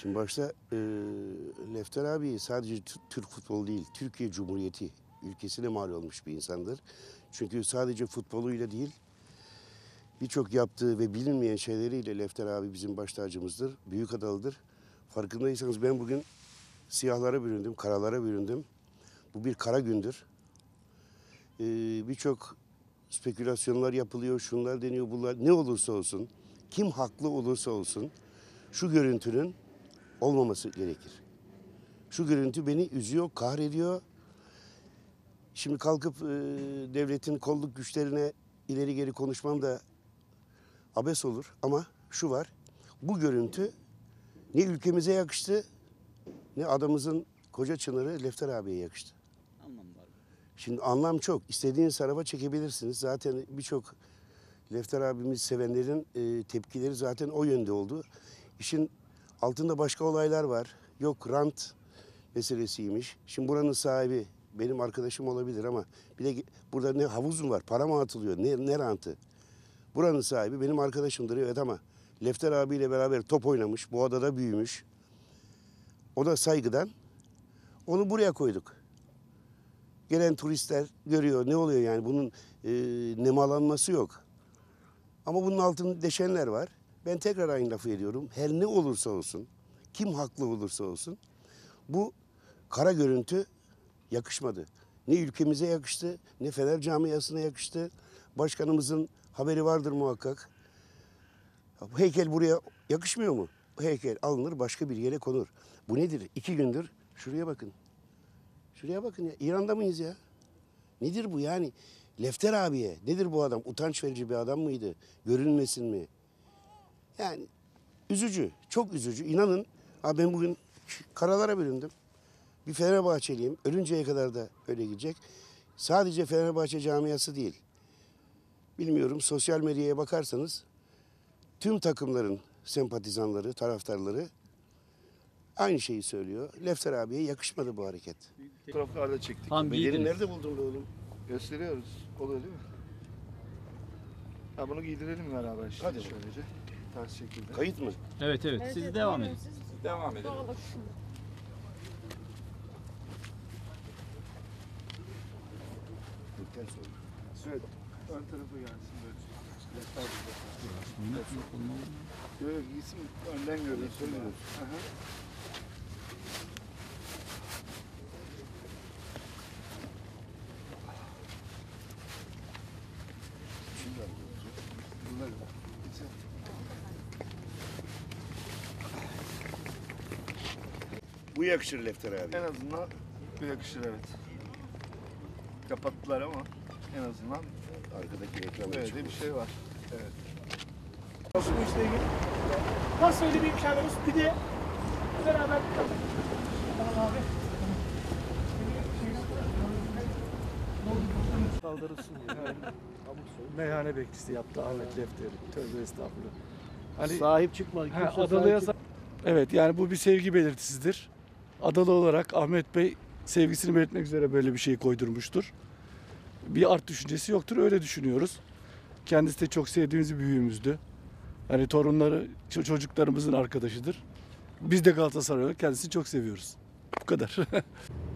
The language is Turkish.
Şimdi başta Lefter abi sadece Türk futbolu değil, Türkiye Cumhuriyeti ülkesine mal olmuş bir insandır. Çünkü sadece futboluyla değil, birçok yaptığı ve bilinmeyen şeyleriyle Lefter abi bizim baş tacımızdır, büyük adalıdır. Farkındaysanız ben bugün siyahlara büründüm, karalara büründüm. Bu bir kara gündür. Birçok spekülasyonlar yapılıyor, şunlar deniyor, bunlar ne olursa olsun, kim haklı olursa olsun şu görüntünün olmaması gerekir. Şu görüntü beni üzüyor, kahrediyor. Şimdi kalkıp devletin kolluk güçlerine ileri geri konuşmam da abes olur. Ama şu var, bu görüntü ne ülkemize yakıştı, ne adamızın koca çınarı Lefter abiye yakıştı. Anlam var. Şimdi anlam çok. İstediğiniz tarafa çekebilirsiniz. Zaten birçok Lefter abimiz sevenlerin tepkileri zaten o yönde oldu. İşin altında başka olaylar var. Yok rant meselesiymiş. Şimdi buranın sahibi benim arkadaşım olabilir ama bir de burada ne havuz mu var, para mı atılıyor, ne rantı? Buranın sahibi benim arkadaşımdır evet ama Lefter abiyle beraber top oynamış, bu adada büyümüş. O da saygıdan onu buraya koyduk. Gelen turistler görüyor ne oluyor yani bunun nemalanması yok. Ama bunun altında deşenler var. Ben tekrar aynı lafı ediyorum. Her ne olursa olsun, kim haklı olursa olsun bu kara görüntü yakışmadı. Ne ülkemize yakıştı, ne Fener camiasına yakıştı. Başkanımızın haberi vardır muhakkak. Bu heykel buraya yakışmıyor mu? Bu heykel alınır başka bir yere konur. Bu nedir? 2 gündür şuraya bakın. Şuraya bakın ya. İran'da mıyız ya? Nedir bu yani? Lefter abiye. Nedir bu adam? Utanç verici bir adam mıydı? Görünmesin mi? Yani üzücü. Çok üzücü. İnanın ben bugün karalara büründüm. Bir Fenerbahçeliyim. Ölünceye kadar da öyle gidecek. Sadece Fenerbahçe camiası değil. Bilmiyorum sosyal medyaya bakarsanız tüm takımların sempatizanları, taraftarları aynı şeyi söylüyor. Lefter abiye yakışmadı bu hareket. Fotoğraflarda çektik. Tam Bedeni giydiniz. nerede buldun be oğlum? Gösteriyoruz. Oluyor değil mi? Ha bunu giydirelim beraber işte Hadi şöylece. Ters şekilde. Kayıt mı? Evet evet siz devam edin. Devam edelim. Lütfen sonra. Evet. Ön tarafa gelsin böyle. Yok yok giysin önden görüyorsun. Söylüyoruz. Aha. Bunlar güzel. Bu yakışır Lefter abi. En azından bu yakışır evet. Kapattılar ama en azından Arkadaki reklam böyle açık. de bir şey var. Evet. Nasıl bu işle ilgili? Nasıl öyle bir imkanımız? Bir de beraber tamam abi. Kaldırılsın diye. Meyhane bekçisi yaptı Ahmet Lefter'i. Tövbe estağfurullah. Hani Sahip çıkma. Kimse Adalı'ya sahip evet yani bu bir sevgi belirtisidir. Adalı olarak Ahmet Bey sevgisini belirtmek üzere böyle bir şey koydurmuştur. Bir art düşüncesi yoktur öyle düşünüyoruz. Kendisi de çok sevdiğimiz bir büyüğümüzdü. Hani torunları çocuklarımızın arkadaşıdır. Biz de Galatasaray olarak kendisini çok seviyoruz. Bu kadar.